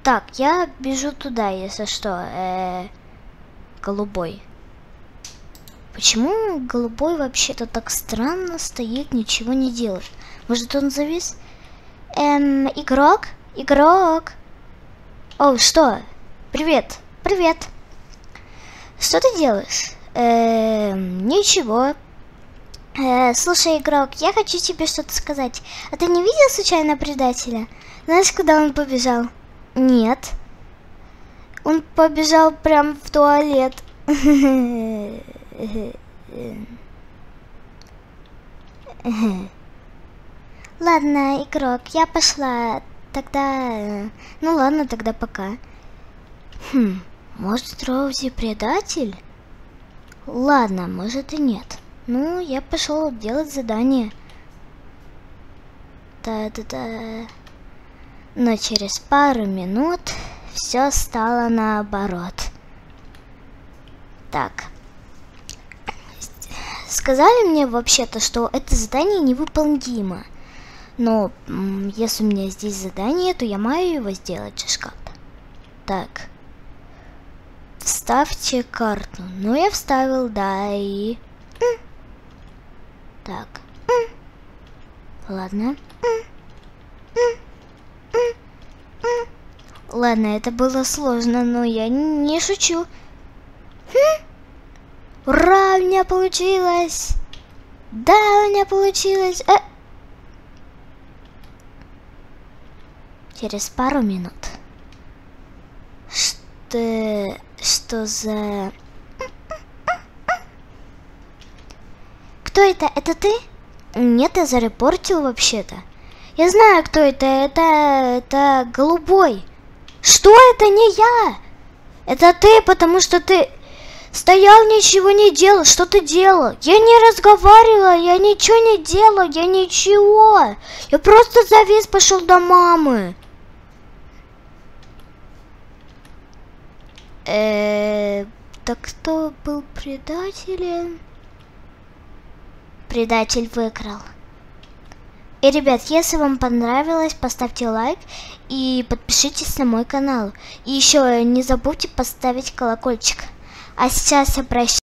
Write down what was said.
Так, я бежу туда, если что. Голубой. Почему голубой вообще-то так странно стоит, ничего не делает? Может, он завис? Игрок? Игрок? О, что? Привет. Привет. Что ты делаешь? Ничего. Слушай, игрок, я хочу тебе что-то сказать. А ты не видел случайно предателя? Знаешь, куда он побежал? Нет. Он побежал прям в туалет. Ладно, игрок, я пошла. Тогда... Ну ладно, тогда пока. Может, Роузи предатель? Ладно, может и нет. Ну, я пошел делать задание. Да-да-да. Но через пару минут все стало наоборот. Так. Сказали мне вообще-то, что это задание невыполнимо. Но если у меня здесь задание, то я маю его сделать же как-то. Так. Вставьте карту. Ну, я вставил, да, и... Так. Ладно. Ладно, это было сложно, но я не шучу. Ура, у меня получилось! Да, у меня получилось! Через пару минут. Что за... Кто это? Это ты? Нет, я зарепортил вообще-то. Я знаю, кто это. Это голубой. Что это не я? Это ты, потому что ты стоял, ничего не делал. Что ты делал? Я не разговаривала, я ничего не делал, я ничего. Я просто завис, пошел до мамы. Так кто был предателем? Предатель выиграл. И, ребят, если вам понравилось, поставьте лайк и подпишитесь на мой канал. И еще не забудьте поставить колокольчик. А сейчас я прощаюсь.